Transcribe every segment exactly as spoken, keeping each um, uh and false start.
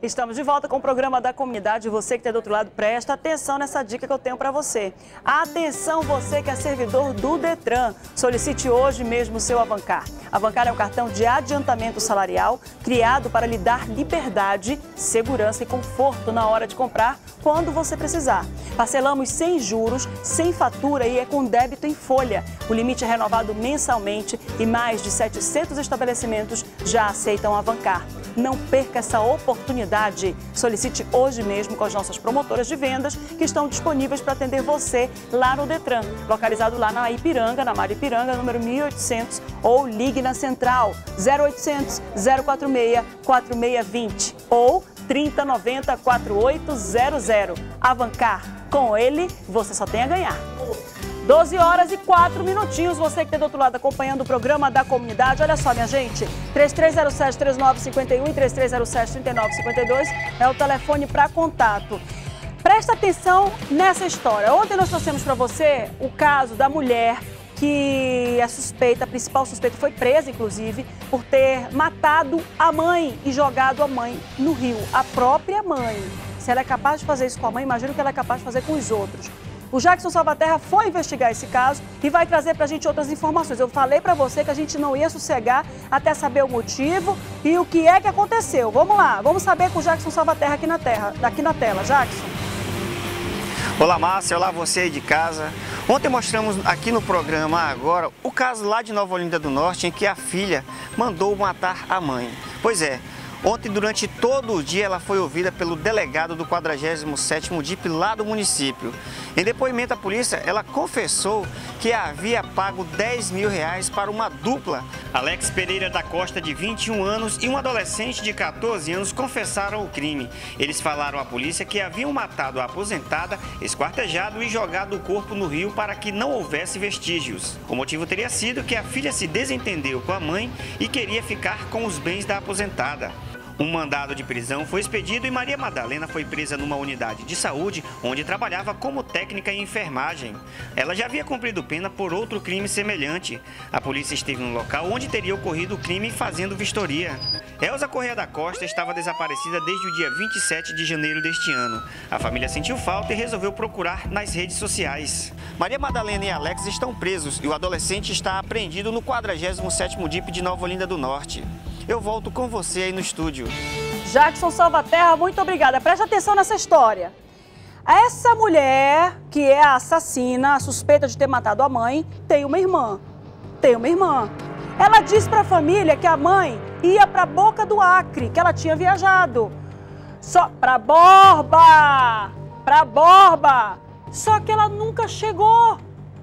Estamos de volta com o programa da comunidade. Você que está do outro lado, presta atenção nessa dica que eu tenho para você. Atenção você que é servidor do Detran. Solicite hoje mesmo o seu Avancar. Avancar é um cartão de adiantamento salarial criado para lhe dar liberdade, segurança e conforto na hora de comprar quando você precisar. Parcelamos sem juros, sem fatura e é com débito em folha. O limite é renovado mensalmente e mais de setecentos estabelecimentos já aceitam Avancar. Não perca essa oportunidade. Solicite hoje mesmo com as nossas promotoras de vendas que estão disponíveis para atender você lá no Detran, localizado lá na Ipiranga, na Mário Ipiranga, número mil e oitocentos, ou ligue na central zero oitocentos, zero quatro seis, quatro seis dois zero ou trinta noventa, quarenta e oito zero zero. Avancar, com ele você só tem a ganhar. doze horas e quatro minutinhos, você que está do outro lado acompanhando o programa da comunidade. Olha só, minha gente, três três zero sete, três nove cinco um e três três zero sete, três nove cinco dois é o telefone para contato. Presta atenção nessa história. Ontem nós trouxemos para você o caso da mulher que a suspeita, a principal suspeita, foi presa, inclusive, por ter matado a mãe e jogado a mãe no rio. A própria mãe. Se ela é capaz de fazer isso com a mãe, imagina o que ela é capaz de fazer com os outros. O Jackson Salvaterra foi investigar esse caso e vai trazer para a gente outras informações. Eu falei para você que a gente não ia sossegar até saber o motivo e o que é que aconteceu. Vamos lá, vamos saber com o Jackson Salvaterra aqui na, terra, aqui na tela. Jackson. Olá, Márcia. Olá, você aí de casa. Ontem mostramos aqui no programa agora o caso lá de Nova Olinda do Norte em que a filha mandou matar a mãe. Pois é. Ontem, durante todo o dia, ela foi ouvida pelo delegado do quadragésimo sétimo D I P lá do município. Em depoimento à polícia, ela confessou que havia pago dez mil reais para uma dupla. Alex Pereira da Costa, de vinte e um anos, e um adolescente de quatorze anos confessaram o crime. Eles falaram à polícia que haviam matado a aposentada, esquartejado e jogado o corpo no rio para que não houvesse vestígios. O motivo teria sido que a filha se desentendeu com a mãe e queria ficar com os bens da aposentada. Um mandado de prisão foi expedido e Maria Madalena foi presa numa unidade de saúde onde trabalhava como técnica em enfermagem. Ela já havia cumprido pena por outro crime semelhante. A polícia esteve no local onde teria ocorrido o crime fazendo vistoria. Elza Correia da Costa estava desaparecida desde o dia vinte e sete de janeiro deste ano. A família sentiu falta e resolveu procurar nas redes sociais. Maria Madalena e Alex estão presos e o adolescente está apreendido no quadragésimo sétimo D I P de Nova Olinda do Norte. Eu volto com você aí no estúdio. Jackson Salvaterra, muito obrigada. Presta atenção nessa história. Essa mulher, que é a assassina, a suspeita de ter matado a mãe, tem uma irmã. Tem uma irmã. Ela disse para a família que a mãe ia para a Boca do Acre, que ela tinha viajado. Só para Borba! Para Borba! Só que ela nunca chegou.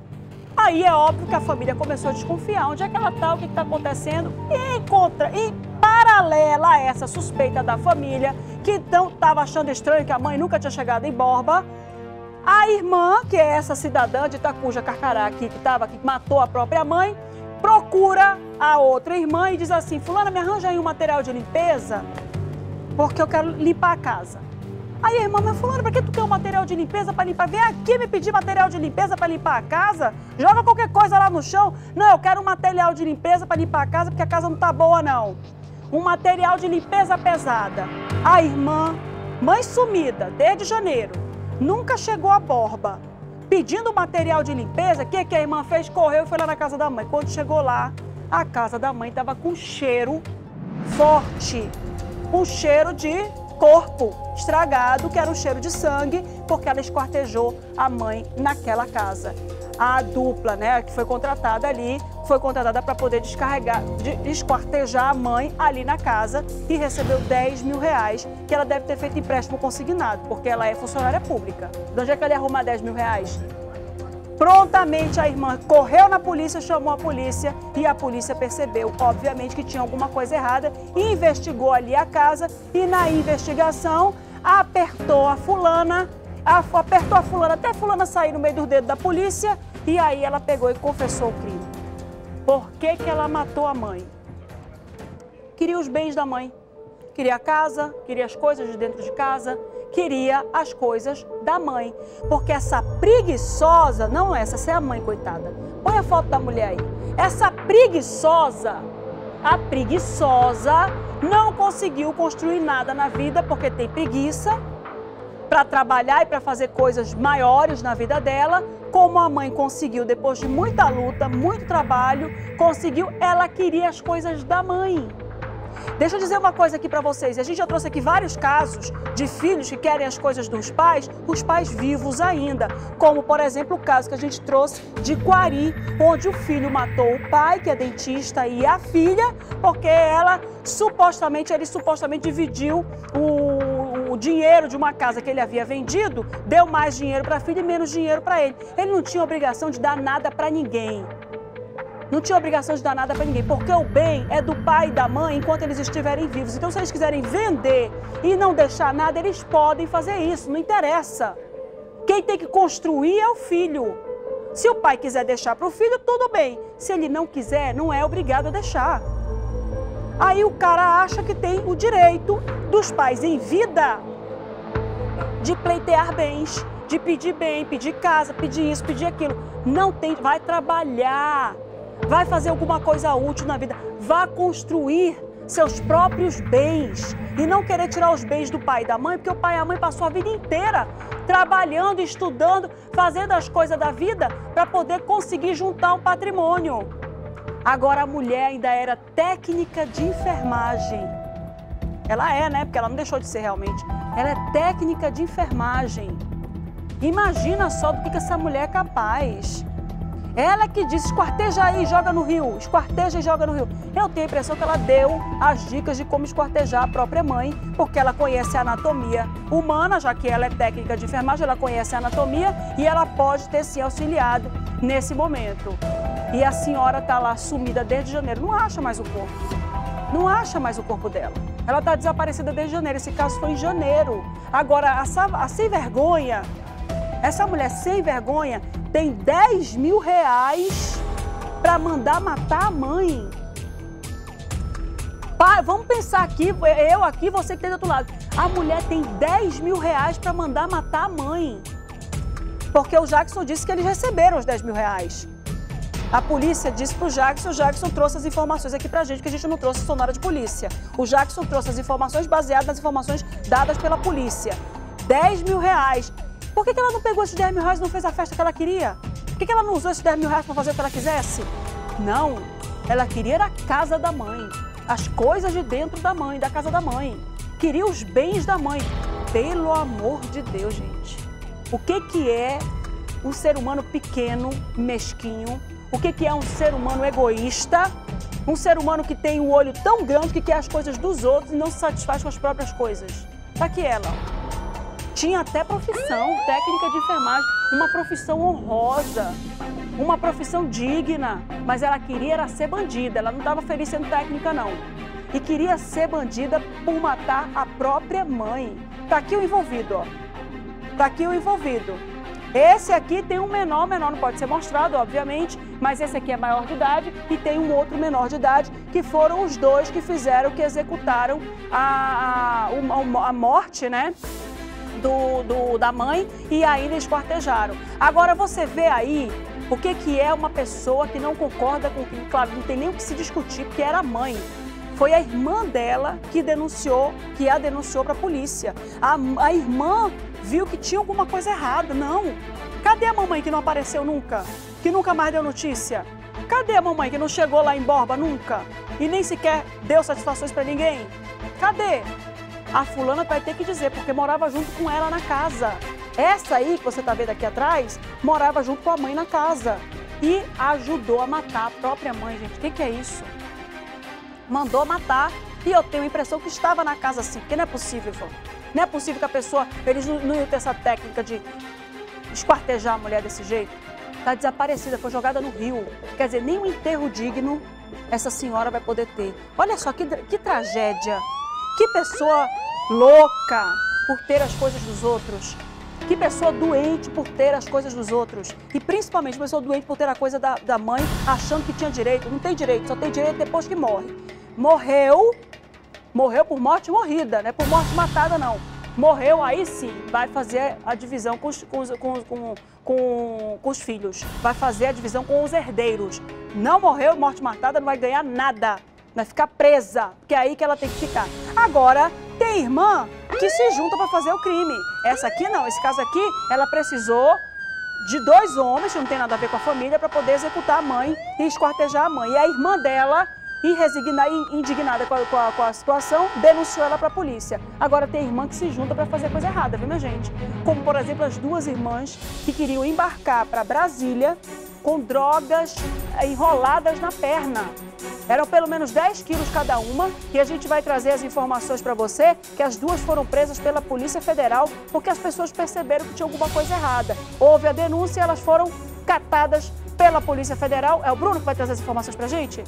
Aí é óbvio que a família começou a desconfiar. Onde é que ela está? O que está acontecendo? E em, contra, em paralela a essa suspeita da família, que então estava achando estranho que a mãe nunca tinha chegado em Borba, a irmã, que é essa cidadã de Itacuja, Carcará, aqui, que, tava, que matou a própria mãe, procura a outra irmã e diz assim: fulana, me arranja aí um material de limpeza, porque eu quero limpar a casa. Aí a irmã, mas fulano, pra que tu quer um material de limpeza para limpar? Vem aqui me pedir material de limpeza para limpar a casa? Joga qualquer coisa lá no chão. Não, eu quero um material de limpeza para limpar a casa, porque a casa não tá boa, não. Um material de limpeza pesada. A irmã, mãe sumida, desde janeiro, nunca chegou a Borba. Pedindo material de limpeza, o que, que a irmã fez? Correu e foi lá na casa da mãe. Quando chegou lá, a casa da mãe tava com cheiro forte. Um cheiro de corpo estragado, que era um cheiro de sangue, porque ela esquartejou a mãe naquela casa. A dupla, né, que foi contratada ali, foi contratada para poder descarregar, de, esquartejar a mãe ali na casa e recebeu dez mil reais, que ela deve ter feito empréstimo consignado, porque ela é funcionária pública. De onde é que ela ia arrumar dez mil reais? Prontamente a irmã correu na polícia, chamou a polícia e a polícia percebeu, obviamente, que tinha alguma coisa errada, investigou ali a casa e na investigação apertou a fulana, a, apertou a fulana até a fulana sair no meio do dedo da polícia e aí ela pegou e confessou o crime. Por que que ela matou a mãe? Queria os bens da mãe, queria a casa, queria as coisas de dentro de casa, queria as coisas da mãe. Porque essa preguiçosa, não essa, essa é a mãe, coitada. Põe a foto da mulher aí. Essa preguiçosa a preguiçosa, não conseguiu construir nada na vida porque tem preguiça para trabalhar e para fazer coisas maiores na vida dela, como a mãe conseguiu depois de muita luta, muito trabalho, conseguiu, ela queria as coisas da mãe. Deixa eu dizer uma coisa aqui para vocês, a gente já trouxe aqui vários casos de filhos que querem as coisas dos pais, os pais vivos ainda, como por exemplo o caso que a gente trouxe de Quari, onde o filho matou o pai, que é dentista, e a filha, porque ela supostamente, ele supostamente dividiu o, o dinheiro de uma casa que ele havia vendido, deu mais dinheiro para a filha e menos dinheiro para ele. Ele não tinha obrigação de dar nada para ninguém. Não tinha obrigação de dar nada para ninguém, porque o bem é do pai e da mãe enquanto eles estiverem vivos. Então, se eles quiserem vender e não deixar nada, eles podem fazer isso, não interessa. Quem tem que construir é o filho. Se o pai quiser deixar para o filho, tudo bem. Se ele não quiser, não é obrigado a deixar. Aí o cara acha que tem o direito dos pais em vida de pleitear bens, de pedir bem, pedir casa, pedir isso, pedir aquilo. Não tem, vai trabalhar. Vai fazer alguma coisa útil na vida, vá construir seus próprios bens e não querer tirar os bens do pai e da mãe, porque o pai e a mãe passou a vida inteira trabalhando, estudando, fazendo as coisas da vida para poder conseguir juntar um patrimônio. Agora a mulher ainda era técnica de enfermagem. Ela é, né? Porque ela não deixou de ser realmente. Ela é técnica de enfermagem. Imagina só do que essa mulher é capaz. Ela que disse, esquarteja aí e joga no rio, esquarteja e joga no rio. Eu tenho a impressão que ela deu as dicas de como esquartejar a própria mãe, porque ela conhece a anatomia humana, já que ela é técnica de enfermagem, ela conhece a anatomia e ela pode ter se auxiliado nesse momento. E a senhora está lá sumida desde janeiro, não acha mais o corpo, não acha mais o corpo dela. Ela está desaparecida desde janeiro, esse caso foi em janeiro. Agora, a, a sem vergonha, essa mulher sem vergonha, tem dez mil reais para mandar matar a mãe. Pai, vamos pensar aqui, eu aqui, você que tem do outro lado. A mulher tem dez mil reais para mandar matar a mãe. Porque o Jackson disse que eles receberam os dez mil reais. A polícia disse para o Jackson, o Jackson trouxe as informações aqui para a gente, que a gente não trouxe sonora de polícia. O Jackson trouxe as informações baseadas nas informações dadas pela polícia. dez mil reais. Por que que ela não pegou esses dez mil reais e não fez a festa que ela queria? Por que que ela não usou esses dez mil reais para fazer o que ela quisesse? Não, ela queria a casa da mãe, as coisas de dentro da mãe, da casa da mãe. Queria os bens da mãe. Pelo amor de Deus, gente. O que que é um ser humano pequeno, mesquinho? O que que é um ser humano egoísta? Um ser humano que tem um olho tão grande que quer as coisas dos outros e não se satisfaz com as próprias coisas. Tá aqui ela. Tinha até profissão, técnica de enfermagem, uma profissão honrosa, uma profissão digna, mas ela queria era ser bandida, ela não estava feliz sendo técnica não. E queria ser bandida por matar a própria mãe. Tá aqui o envolvido, ó. Tá aqui o envolvido. Esse aqui tem um menor, menor não pode ser mostrado, obviamente, mas esse aqui é maior de idade e tem um outro menor de idade, que foram os dois que fizeram, que executaram a, a, a morte, né? Do, do, da mãe, e aí eles esquartejaram. Agora você vê aí o que, que é uma pessoa que não concorda com, claro, não tem nem o que se discutir, porque era a mãe. Foi a irmã dela que denunciou, que a denunciou para a polícia. A, a irmã viu que tinha alguma coisa errada. Não. Cadê a mamãe que não apareceu nunca? Que nunca mais deu notícia? Cadê a mamãe que não chegou lá em Borba nunca? E nem sequer deu satisfações para ninguém? Cadê? A fulana vai ter que dizer, porque morava junto com ela na casa. Essa aí, que você está vendo aqui atrás, morava junto com a mãe na casa. E ajudou a matar a própria mãe, gente. O que, que é isso? Mandou matar. E eu tenho a impressão que estava na casa assim, porque não é possível, João. Não é possível que a pessoa, eles não, não iam ter essa técnica de esquartejar a mulher desse jeito. Está desaparecida, foi jogada no rio. Quer dizer, nem um enterro digno essa senhora vai poder ter. Olha só que, que tragédia. Que pessoa louca por ter as coisas dos outros. Que pessoa doente por ter as coisas dos outros. E principalmente pessoa doente por ter a coisa da, da mãe, achando que tinha direito. Não tem direito, só tem direito depois que morre. Morreu, morreu por morte morrida, não é por morte matada não. Morreu, aí sim, vai fazer a divisão com os, com, os, com, com, com, com os filhos. Vai fazer a divisão com os herdeiros. Não morreu, morte matada, não vai ganhar nada. Vai ficar presa, porque é aí que ela tem que ficar. Agora, tem irmã que se junta para fazer o crime. Essa aqui não, esse caso aqui, ela precisou de dois homens, que não tem nada a ver com a família, para poder executar a mãe e esquartejar a mãe. E a irmã dela, indignada com a, com, a, com a situação, denunciou ela para a polícia. Agora tem irmã que se junta para fazer coisa errada, viu, minha gente? Como, por exemplo, as duas irmãs que queriam embarcar para Brasília com drogas enroladas na perna. Eram pelo menos dez quilos cada uma e a gente vai trazer as informações para você que as duas foram presas pela Polícia Federal porque as pessoas perceberam que tinha alguma coisa errada. Houve a denúncia e elas foram catadas pela Polícia Federal. É o Bruno que vai trazer as informações para a gente?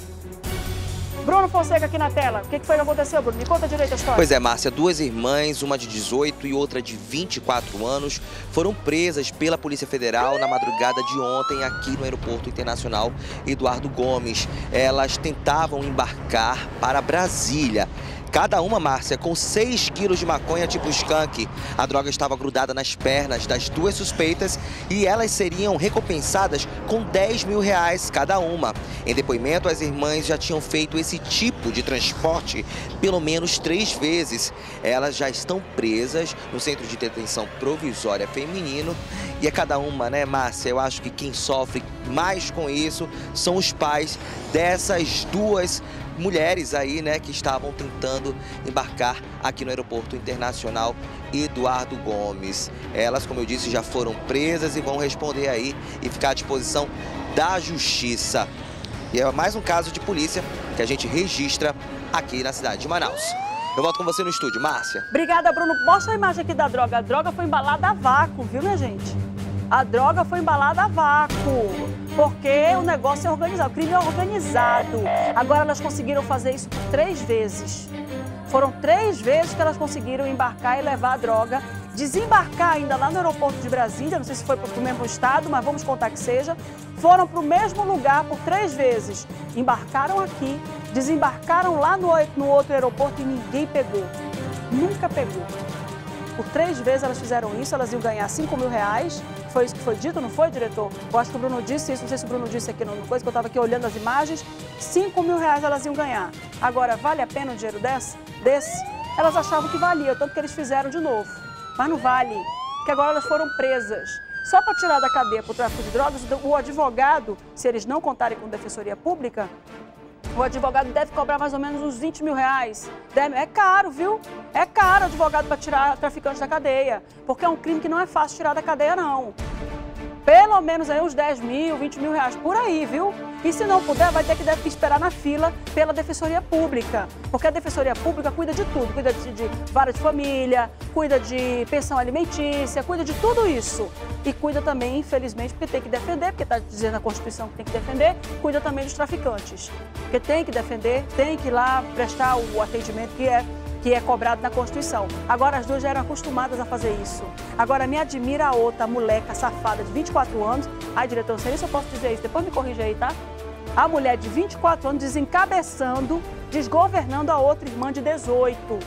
Bruno Fonseca aqui na tela. O que foi que aconteceu, Bruno? Me conta direito a história. Pois é, Márcia, duas irmãs, uma de dezoito e outra de vinte e quatro anos, foram presas pela Polícia Federal na madrugada de ontem aqui no Aeroporto Internacional Eduardo Gomes. Elas tentavam embarcar para Brasília. Cada uma, Márcia, com seis quilos de maconha tipo skunk. A droga estava grudada nas pernas das duas suspeitas e elas seriam recompensadas com dez mil reais cada uma. Em depoimento, as irmãs já tinham feito esse tipo de transporte pelo menos três vezes. Elas já estão presas no Centro de Detenção Provisória Feminino. E é cada uma, né, Márcia? Eu acho que quem sofre mais com isso são os pais dessas duas mulheres aí, né, que estavam tentando embarcar aqui no Aeroporto Internacional Eduardo Gomes. Elas, como eu disse, já foram presas e vão responder aí e ficar à disposição da Justiça. E é mais um caso de polícia que a gente registra aqui na cidade de Manaus. Eu volto com você no estúdio, Márcia. Obrigada, Bruno. Mostra a imagem aqui da droga. A droga foi embalada a vácuo, viu, minha gente? A droga foi embalada a vácuo, porque o negócio é organizado, o crime é organizado. Agora elas conseguiram fazer isso por três vezes. Foram três vezes que elas conseguiram embarcar e levar a droga, desembarcar ainda lá no aeroporto de Brasília, não sei se foi para o mesmo estado, mas vamos contar que seja. Foram para o mesmo lugar por três vezes. Embarcaram aqui, desembarcaram lá no, no outro aeroporto e ninguém pegou. Nunca pegou. Por três vezes elas fizeram isso, elas iam ganhar cinco mil reais. Foi isso que foi dito, não foi, diretor? Eu acho que o Bruno disse isso, não sei se o Bruno disse aqui no coisa, que eu estava aqui olhando as imagens. cinco mil reais elas iam ganhar. Agora, vale a pena um dinheiro desse? desse? Elas achavam que valia, tanto que eles fizeram de novo. Mas não vale, porque agora elas foram presas. Só para tirar da cadeia por tráfico de drogas, o advogado, se eles não contarem com defensoria pública, o advogado deve cobrar mais ou menos uns vinte mil reais. É caro, viu? É caro o advogado para tirar traficante da cadeia. Porque é um crime que não é fácil tirar da cadeia, não. Pelo menos aí uns dez mil, vinte mil reais por aí, viu? E se não puder, vai ter que, deve, que esperar na fila pela Defensoria Pública. Porque a Defensoria Pública cuida de tudo. Cuida de, de vara de família, cuida de pensão alimentícia, cuida de tudo isso. E cuida também, infelizmente, porque tem que defender, porque está dizendo na Constituição que tem que defender, cuida também dos traficantes. Porque tem que defender, tem que ir lá prestar o atendimento que é, que é cobrado na Constituição. Agora as duas já eram acostumadas a fazer isso. Agora me admira a outra, a moleca safada de vinte e quatro anos. Ai, diretor, não sei se eu posso dizer isso, depois me corrija aí, tá? A mulher de vinte e quatro anos desencabeçando, desgovernando a outra irmã de dezoito.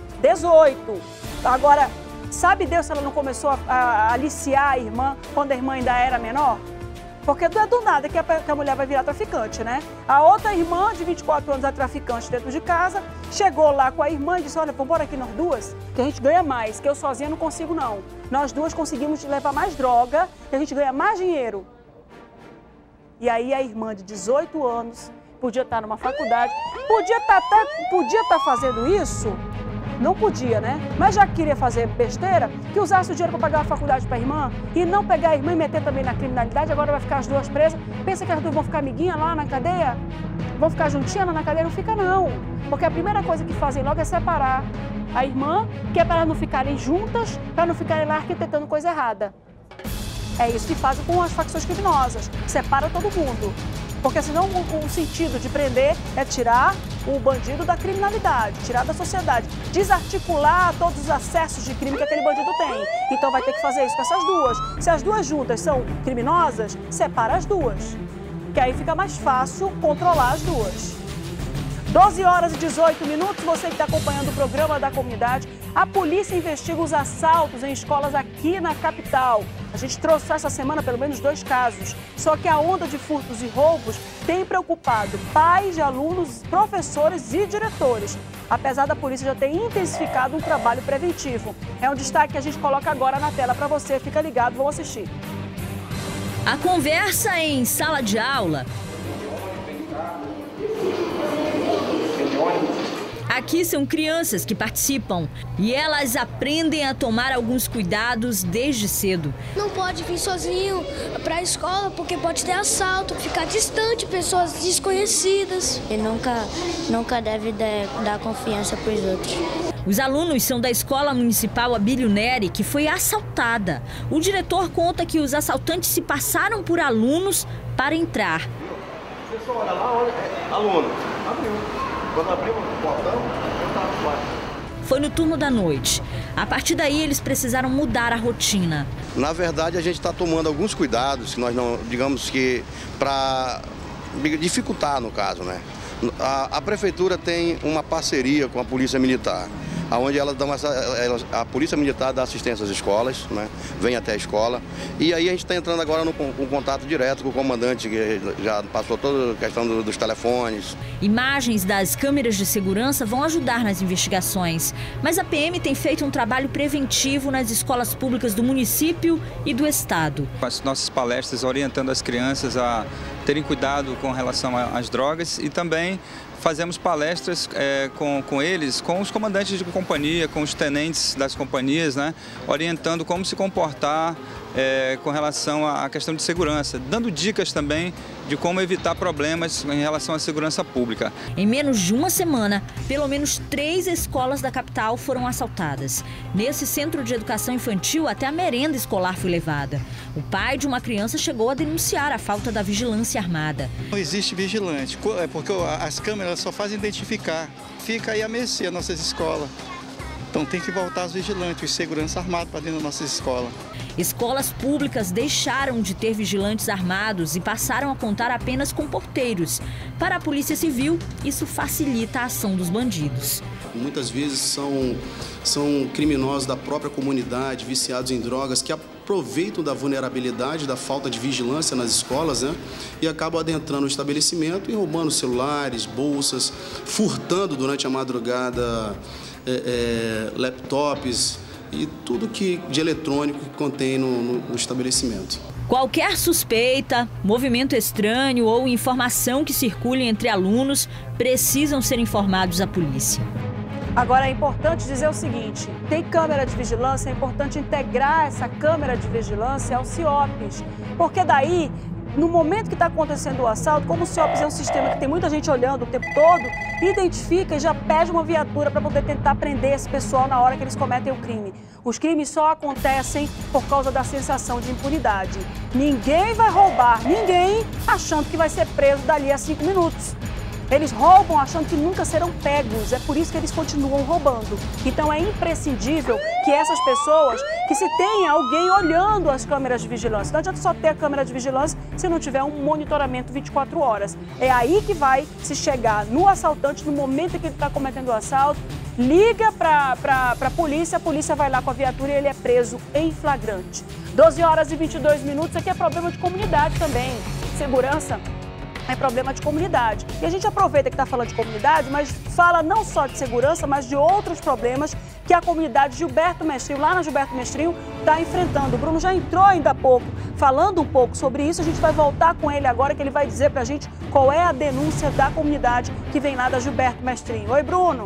dezoito. Agora, sabe Deus se ela não começou a, a aliciar a irmã quando a irmã ainda era menor? Porque não é do nada que a, que a mulher vai virar traficante, né? A outra irmã de vinte e quatro anos é traficante dentro de casa, chegou lá com a irmã e disse, olha, vamos embora aqui nós duas, que a gente ganha mais, que eu sozinha não consigo não. Nós duas conseguimos levar mais droga e a gente ganha mais dinheiro. E aí a irmã de dezoito anos podia estar numa faculdade, podia estar, podia estar fazendo isso, não podia, né? Mas já queria fazer besteira, que usasse o dinheiro para pagar a faculdade para a irmã e não pegar a irmã e meter também na criminalidade, agora vai ficar as duas presas. Pensa que as duas vão ficar amiguinhas lá na cadeia? Vão ficar juntinhas lá na cadeia? Não fica não. Porque a primeira coisa que fazem logo é separar a irmã, que é para elas não ficarem juntas, para não ficarem lá arquitetando coisa errada. É isso que fazem com as facções criminosas, separa todo mundo. Porque senão o, o sentido de prender é tirar o bandido da criminalidade, tirar da sociedade, desarticular todos os acessos de crime que aquele bandido tem. Então vai ter que fazer isso com essas duas. Se as duas juntas são criminosas, separa as duas. Que aí fica mais fácil controlar as duas. doze horas e dezoito minutos, você que está acompanhando o programa da comunidade, a polícia investiga os assaltos em escolas aqui na capital. A gente trouxe essa semana pelo menos dois casos. Só que a onda de furtos e roubos tem preocupado pais de alunos, professores e diretores. Apesar da polícia já ter intensificado um trabalho preventivo. É um destaque que a gente coloca agora na tela para você. Fica ligado, vamos assistir. A conversa em sala de aula. Aqui são crianças que participam e elas aprendem a tomar alguns cuidados desde cedo. Não pode vir sozinho para a escola porque pode ter assalto, ficar distante, pessoas desconhecidas. E nunca, nunca deve dar confiança para os outros. Os alunos são da Escola Municipal Abílio Neri, que foi assaltada. O diretor conta que os assaltantes se passaram por alunos para entrar. Você só olha lá, olha, é, aluno, abriu. Quando abriu o portão, eu estava lá. Foi no turno da noite. A partir daí, eles precisaram mudar a rotina. Na verdade, a gente está tomando alguns cuidados, que nós não, digamos que, para dificultar no caso, né? A, a prefeitura tem uma parceria com a Polícia Militar, onde ela dá uma, a Polícia Militar dá assistência às escolas, né? Vem até a escola. E aí a gente está entrando agora no, com contato direto com o comandante, que já passou toda a questão do, dos telefones. Imagens das câmeras de segurança vão ajudar nas investigações. Mas a P M tem feito um trabalho preventivo nas escolas públicas do município e do estado. As nossas palestras orientando as crianças a terem cuidado com relação às drogas e também fazemos palestras é, com, com eles, com os comandantes de companhia, com os tenentes das companhias, né, orientando como se comportar é, com relação à questão de segurança, dando dicas também de como evitar problemas em relação à segurança pública. Em menos de uma semana, pelo menos três escolas da capital foram assaltadas. Nesse centro de educação infantil, até a merenda escolar foi levada. O pai de uma criança chegou a denunciar a falta da vigilância armada. Não existe vigilante, porque as câmeras só fazem identificar. Fica aí a mercê as nossas escolas. Então tem que voltar os vigilantes, os segurança armados para dentro das nossas escolas. Escolas públicas deixaram de ter vigilantes armados e passaram a contar apenas com porteiros. Para a Polícia Civil, isso facilita a ação dos bandidos. Muitas vezes são, são criminosos da própria comunidade, viciados em drogas, que aproveitam da vulnerabilidade, da falta de vigilância nas escolas, né? E acabam adentrando o estabelecimento e roubando celulares, bolsas, furtando durante a madrugada é, é, laptops e tudo que, de eletrônico que contém no, no, no estabelecimento. Qualquer suspeita, movimento estranho ou informação que circule entre alunos precisam ser informados à polícia. Agora é importante dizer o seguinte, tem câmera de vigilância, é importante integrar essa câmera de vigilância ao CIOPS, porque daí, no momento que está acontecendo o assalto, como o CIOPS é um sistema que tem muita gente olhando o tempo todo, identifica e já pede uma viatura para poder tentar prender esse pessoal na hora que eles cometem o crime. Os crimes só acontecem por causa da sensação de impunidade. Ninguém vai roubar ninguém achando que vai ser preso dali a cinco minutos. Eles roubam achando que nunca serão pegos, é por isso que eles continuam roubando. Então é imprescindível que essas pessoas, que se tenha alguém olhando as câmeras de vigilância. Não adianta só ter a câmera de vigilância se não tiver um monitoramento vinte e quatro horas. É aí que vai se chegar no assaltante, no momento em que ele está cometendo o assalto, liga para a polícia, a polícia vai lá com a viatura e ele é preso em flagrante. doze horas e vinte e dois minutos, aqui é problema de comunidade também, segurança. É problema de comunidade. E a gente aproveita que está falando de comunidade, mas fala não só de segurança, mas de outros problemas que a comunidade Gilberto Mestrinho, lá na Gilberto Mestrinho, está enfrentando. O Bruno já entrou ainda há pouco falando um pouco sobre isso. A gente vai voltar com ele agora, que ele vai dizer para a gente qual é a denúncia da comunidade que vem lá da Gilberto Mestrinho. Oi, Bruno.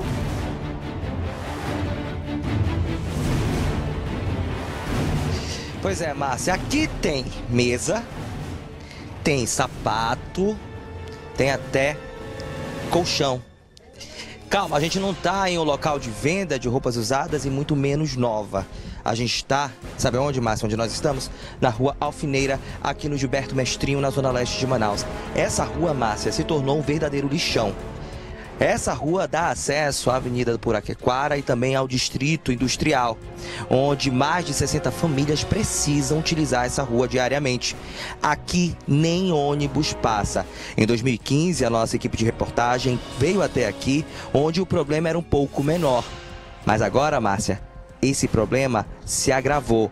Pois é, Márcia, aqui tem mesa, tem sapato, tem até colchão. Calma, a gente não está em um local de venda de roupas usadas e muito menos nova. A gente está, sabe onde, Márcia, onde nós estamos? Na rua Alfineira, aqui no Gilberto Mestrinho, na zona leste de Manaus. Essa rua, Márcia, se tornou um verdadeiro lixão. Essa rua dá acesso à Avenida do Puraquequara e também ao Distrito Industrial, onde mais de sessenta famílias precisam utilizar essa rua diariamente. Aqui nem ônibus passa. Em dois mil e quinze, a nossa equipe de reportagem veio até aqui, onde o problema era um pouco menor. Mas agora, Márcia, esse problema se agravou.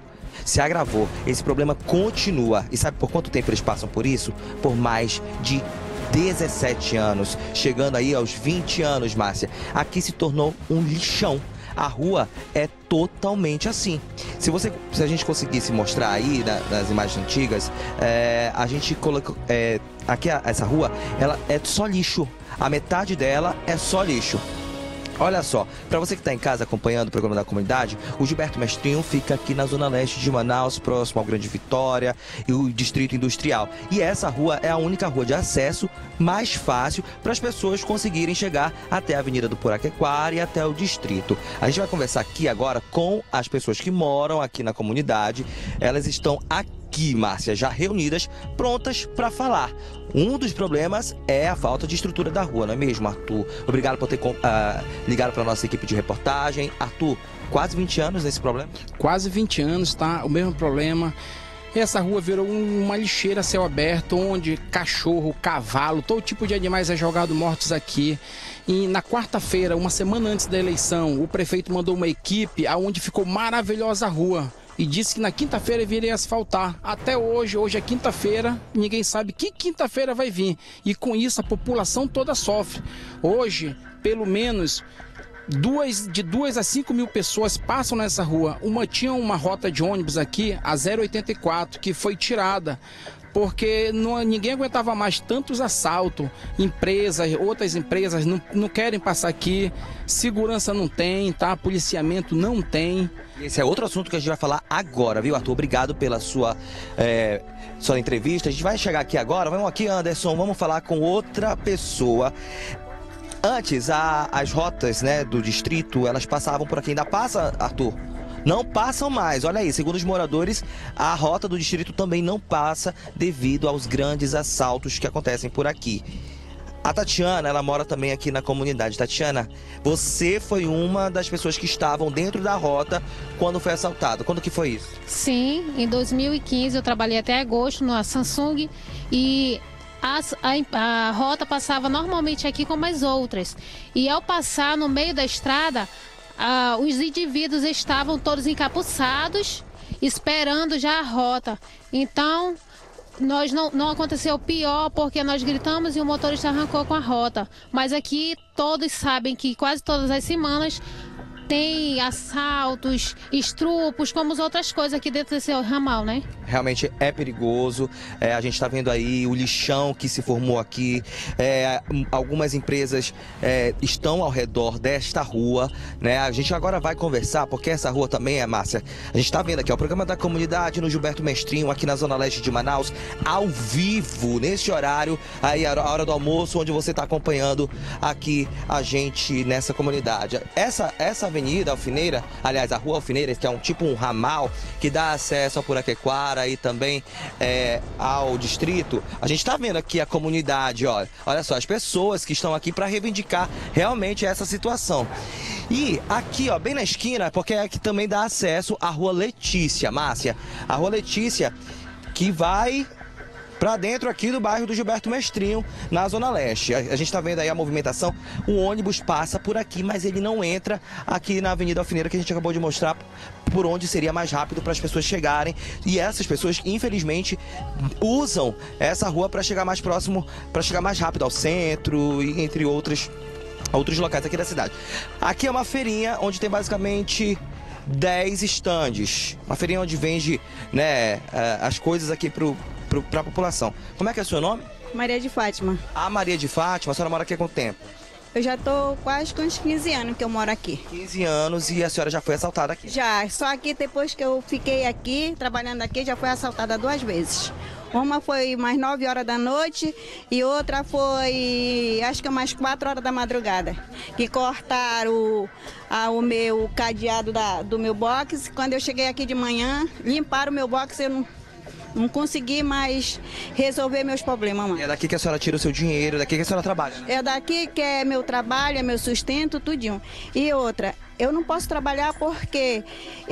se agravou. Esse problema continua. E sabe por quanto tempo eles passam por isso? Por mais de dezessete anos, chegando aí aos vinte anos, Márcia. Aqui se tornou um lixão. A rua é totalmente assim. Se, você, se a gente conseguisse mostrar aí na, nas imagens antigas, é, a gente colocou... É, aqui, essa rua, ela é só lixo. A metade dela é só lixo. Olha só, para você que está em casa acompanhando o programa da comunidade, o Gilberto Mestrinho fica aqui na zona leste de Manaus, próximo ao Grande Vitória e o Distrito Industrial. E essa rua é a única rua de acesso mais fácil para as pessoas conseguirem chegar até a Avenida do Puraquequara e até o Distrito. A gente vai conversar aqui agora com as pessoas que moram aqui na comunidade. Elas estão aqui, Márcia, já reunidas, prontas para falar. Um dos problemas é a falta de estrutura da rua, não é mesmo, Arthur? Obrigado por ter uh, ligado para a nossa equipe de reportagem. Arthur, quase vinte anos nesse problema? Quase vinte anos, tá? O mesmo problema. Essa rua virou uma lixeira a céu aberto, onde cachorro, cavalo, todo tipo de animais é jogado mortos aqui. E na quarta-feira, uma semana antes da eleição, o prefeito mandou uma equipe aonde ficou maravilhosa a rua. E disse que na quinta-feira viria asfaltar. Até hoje, hoje é quinta-feira, ninguém sabe que quinta-feira vai vir. E com isso a população toda sofre. Hoje, pelo menos, duas, de duas a cinco mil pessoas passam nessa rua. Uma tinha uma rota de ônibus aqui, a zero oitenta e quatro, que foi tirada. Porque não, ninguém aguentava mais tantos assaltos. Empresas, outras empresas não, não querem passar aqui. Segurança não tem, tá? Policiamento não tem. Esse é outro assunto que a gente vai falar agora, viu, Arthur? Obrigado pela sua, é, sua entrevista. A gente vai chegar aqui agora. Vamos aqui, Anderson, vamos falar com outra pessoa. Antes, a, as rotas, né, do distrito, elas passavam por aqui. Ainda passa, Arthur? Não passam mais, olha aí, segundo os moradores, a rota do distrito também não passa devido aos grandes assaltos que acontecem por aqui. A Tatiana, ela mora também aqui na comunidade. Tatiana, você foi uma das pessoas que estavam dentro da rota quando foi assaltado. Quando que foi isso? Sim, em dois mil e quinze eu trabalhei até agosto na Samsung e As, a, a rota passava normalmente aqui como as outras. E ao passar no meio da estrada, ah, os indivíduos estavam todos encapuçados, esperando já a rota. Então, nós não, não aconteceu pior porque nós gritamos e o motorista arrancou com a rota. Mas aqui todos sabem que quase todas as semanas tem assaltos, estrupos, como as outras coisas aqui dentro desse ramal, né? Realmente é perigoso, é, a gente está vendo aí o lixão que se formou aqui, é, algumas empresas é, estão ao redor desta rua, né? A gente agora vai conversar, porque essa rua também é, Márcia, a gente está vendo aqui, ó, o programa da comunidade no Gilberto Mestrinho, aqui na Zona Leste de Manaus, ao vivo, neste horário, aí a hora do almoço, onde você está acompanhando aqui a gente nessa comunidade. Essa, essa avenida Alfineira, aliás, a Rua Alfineira, que é um tipo um ramal que dá acesso ao Puraquequara e também é, ao distrito. A gente está vendo aqui a comunidade, olha, olha só, as pessoas que estão aqui para reivindicar realmente essa situação. E aqui, ó, bem na esquina, porque é que também dá acesso à Rua Letícia, Márcia. A Rua Letícia que vai para dentro aqui do bairro do Gilberto Mestrinho, na Zona Leste. A, a gente está vendo aí a movimentação, o ônibus passa por aqui, mas ele não entra aqui na Avenida Alfineira, que a gente acabou de mostrar por onde seria mais rápido para as pessoas chegarem. E essas pessoas, infelizmente, usam essa rua para chegar mais próximo, para chegar mais rápido ao centro, e entre outros, outros locais aqui da cidade. Aqui é uma feirinha onde tem basicamente dez estandes. Uma feirinha onde vende, né, as coisas aqui pro para a população. Como é que é o seu nome? Maria de Fátima. A Maria de Fátima, a senhora mora aqui há quanto tempo? Eu já tô quase com uns quinze anos que eu moro aqui. quinze anos e a senhora já foi assaltada aqui? Já, só aqui depois que eu fiquei aqui, trabalhando aqui, já fui assaltada duas vezes. Uma foi mais nove horas da noite e outra foi, acho que umas quatro horas da madrugada. Que cortaram o, a, o meu cadeado da, do meu box. Quando eu cheguei aqui de manhã, limparam o meu box, eu não... Não consegui mais resolver meus problemas, mãe. É daqui que a senhora tira o seu dinheiro, é daqui que a senhora trabalha, né? É daqui que é meu trabalho, é meu sustento, tudinho. E outra, eu não posso trabalhar porque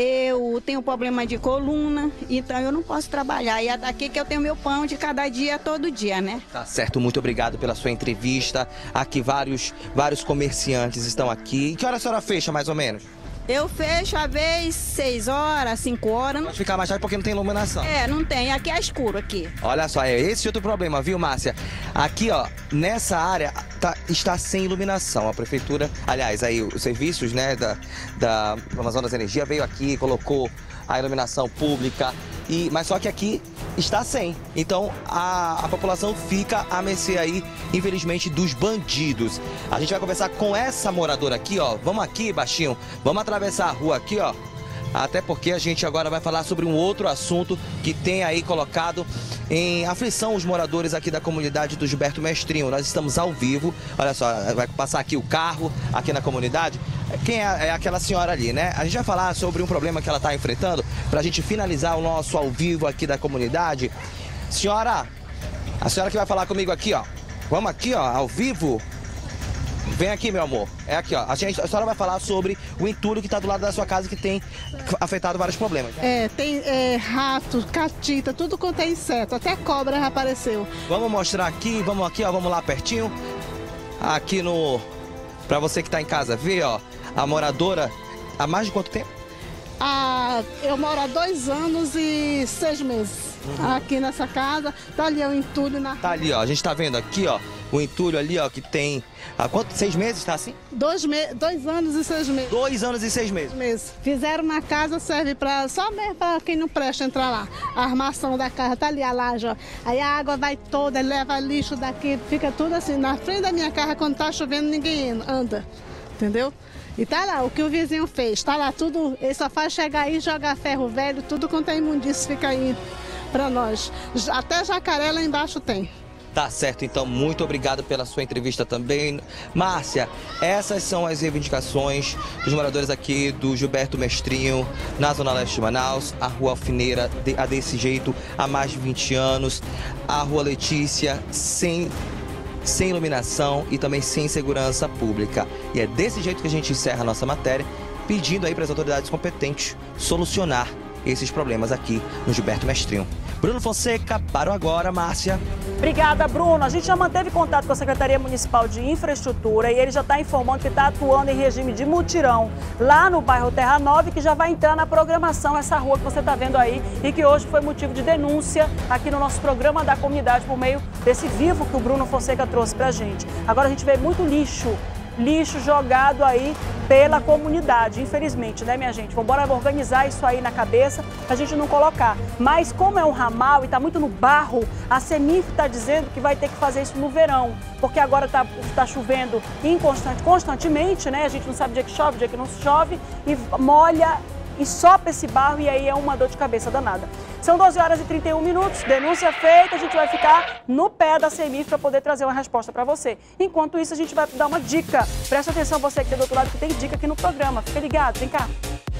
eu tenho problema de coluna, então eu não posso trabalhar. E é daqui que eu tenho meu pão de cada dia, todo dia, né? Tá certo, muito obrigado pela sua entrevista. Aqui vários, vários comerciantes estão aqui. Que hora a senhora fecha, mais ou menos? Eu fecho às vezes seis horas, cinco horas. Pode ficar mais tarde porque não tem iluminação. É, não tem. Aqui é escuro aqui. Olha só, é esse outro problema, viu, Márcia? Aqui, ó, nessa área tá, está sem iluminação. A prefeitura, aliás, aí os serviços, né, da, da Amazonas Energia veio aqui, colocou a iluminação pública, e, mas só que aqui está sem. Então a, a população fica à mercê aí, infelizmente, dos bandidos. A gente vai conversar com essa moradora aqui, ó. Vamos aqui, baixinho. Vamos atravessar a rua aqui, ó. Até porque a gente agora vai falar sobre um outro assunto que tem aí colocado em aflição os moradores aqui da comunidade do Gilberto Mestrinho. Nós estamos ao vivo, olha só, vai passar aqui o carro aqui na comunidade. Quem é, é aquela senhora ali, né? A gente vai falar sobre um problema que ela está enfrentando para a gente finalizar o nosso ao vivo aqui da comunidade. Senhora, a senhora que vai falar comigo aqui, ó. Vamos aqui, ó, ao vivo. Vem aqui, meu amor. É aqui, ó. A, gente, a senhora vai falar sobre o entulho que está do lado da sua casa, que tem afetado vários problemas. É, tem é, rato, catita, tudo quanto é inseto. Até cobra já apareceu. Vamos mostrar aqui, vamos aqui, ó. Vamos lá pertinho. Aqui no... Pra você que tá em casa ver, ó. A moradora, há mais de quanto tempo? Ah, eu moro há dois anos e seis meses. Uhum. Aqui nessa casa. Tá ali o entulho na... Tá ali, ó. A gente tá vendo aqui, ó. O entulho ali, ó, que tem... Há quanto? Seis meses, tá assim? Dois, me... Dois anos e seis meses. Dois anos e seis meses. meses. Fizeram uma casa, serve pra... Só mesmo pra quem não presta entrar lá. A armação da casa tá ali, a laje, ó. Aí a água vai toda, leva lixo daqui, fica tudo assim. Na frente da minha casa, quando tá chovendo, ninguém anda. Entendeu? E tá lá, o que o vizinho fez. Tá lá tudo, ele só faz chegar aí, jogar ferro velho, tudo quanto é imundício fica aí pra nós. Até jacaré lá embaixo tem. Tá certo, então muito obrigado pela sua entrevista também. Márcia, essas são as reivindicações dos moradores aqui do Gilberto Mestrinho, na Zona Leste de Manaus, a Rua Alfineira, de, a desse jeito há mais de vinte anos, a Rua Letícia, sem, sem iluminação e também sem segurança pública. E é desse jeito que a gente encerra a nossa matéria, pedindo aí para as autoridades competentes solucionar esses problemas aqui no Gilberto Mestrinho. Bruno Fonseca, para o Agora, Márcia. Obrigada, Bruno. A gente já manteve contato com a Secretaria Municipal de Infraestrutura e ele já está informando que está atuando em regime de mutirão lá no bairro Terra Nova, que já vai entrar na programação essa rua que você está vendo aí e que hoje foi motivo de denúncia aqui no nosso programa da comunidade por meio desse vivo que o Bruno Fonseca trouxe para a gente. Agora a gente vê muito lixo. Lixo jogado aí pela comunidade, infelizmente, né, minha gente? Vamos embora organizar isso aí na cabeça pra gente não colocar. Mas como é um ramal e tá muito no barro, a Semif tá dizendo que vai ter que fazer isso no verão, porque agora tá, tá chovendo inconstante, constantemente, né? A gente não sabe dia que chove, dia que não chove, e molha e sopa esse barro e aí é uma dor de cabeça danada. São doze horas e trinta e um minutos, denúncia feita, a gente vai ficar no pé da Semif para poder trazer uma resposta para você. Enquanto isso, a gente vai dar uma dica. Presta atenção você que tem do outro lado, que tem dica aqui no programa. Fica ligado, vem cá.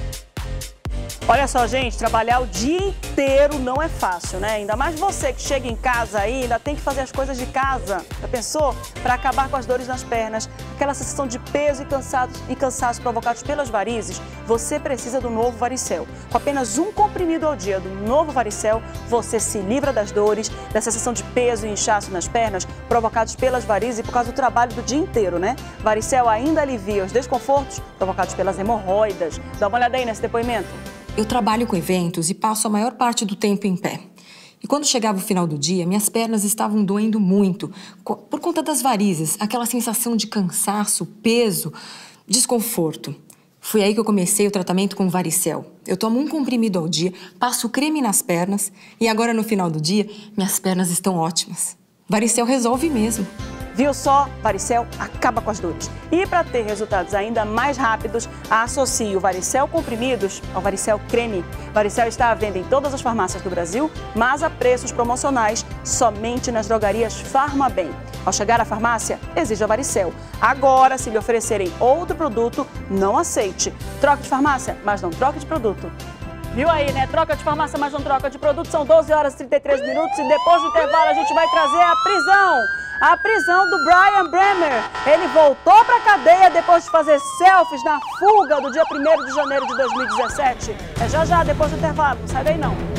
Olha só, gente, trabalhar o dia inteiro não é fácil, né? Ainda mais você que chega em casa aí, ainda tem que fazer as coisas de casa. Já pensou? Para acabar com as dores nas pernas, aquela sensação de peso e cansaço, e cansaço provocados pelas varizes, você precisa do Novo Varicel. Com apenas um comprimido ao dia do Novo Varicel, você se livra das dores, da sensação de peso e inchaço nas pernas provocados pelas varizes e por causa do trabalho do dia inteiro, né? Varicel ainda alivia os desconfortos provocados pelas hemorroidas. Dá uma olhada aí nesse depoimento. Eu trabalho com eventos e passo a maior parte do tempo em pé. E quando chegava o final do dia, minhas pernas estavam doendo muito, por conta das varizes, aquela sensação de cansaço, peso, desconforto. Foi aí que eu comecei o tratamento com Varicel. Eu tomo um comprimido ao dia, passo creme nas pernas e agora no final do dia, minhas pernas estão ótimas. Varicel resolve mesmo. Viu só? Varicel acaba com as dores. E para ter resultados ainda mais rápidos, associe o Varicel comprimidos ao Varicel creme. Varicel está à venda em todas as farmácias do Brasil, mas a preços promocionais somente nas drogarias Farmabem. Ao chegar à farmácia, exija Varicel. Agora, se lhe oferecerem outro produto, não aceite. Troque de farmácia, mas não troque de produto. Viu aí, né? Troca de farmácia, mas não troca de produto. São doze horas e trinta e três minutos e depois do intervalo a gente vai trazer a prisão. A prisão do Brian Bremer. Ele voltou para a cadeia depois de fazer selfies na fuga do dia primeiro de janeiro de dois mil e dezessete. É já já, depois do intervalo. Não sai daí não.